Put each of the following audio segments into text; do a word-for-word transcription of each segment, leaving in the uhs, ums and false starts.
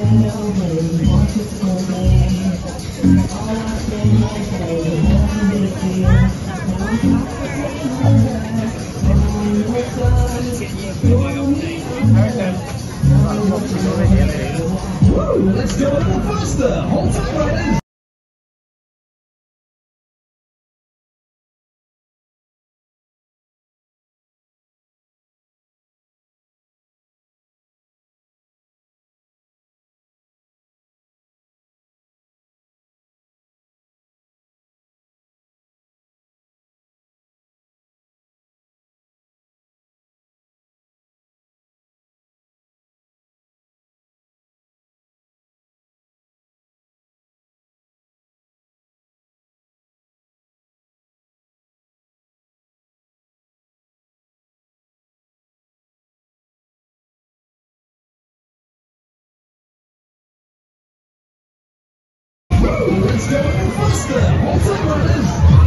Woo, let's go a little faster. Hold tight, riders. Let's go a little faster. Hold tight, riders.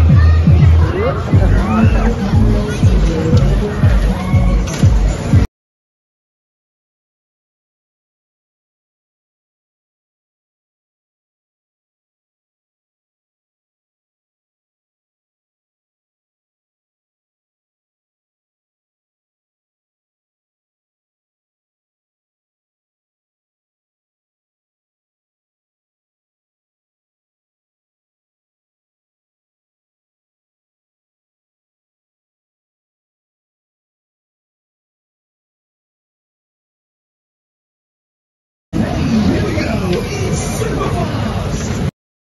Here we go. It's super fast.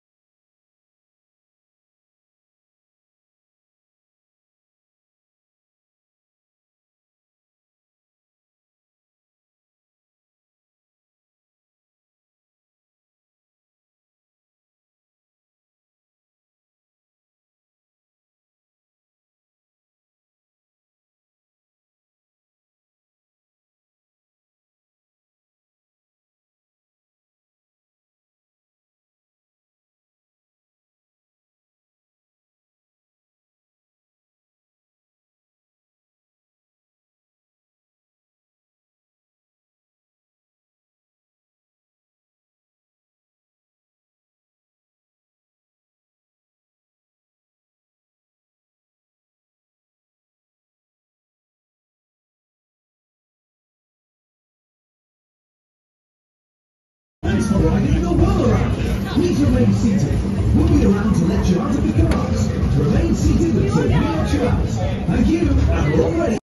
Thanks for riding the Whirl-A Round. Please remain seated. We'll be around to let you out of the cars. Remain seated until we let you out. Thank you, and we're all ready.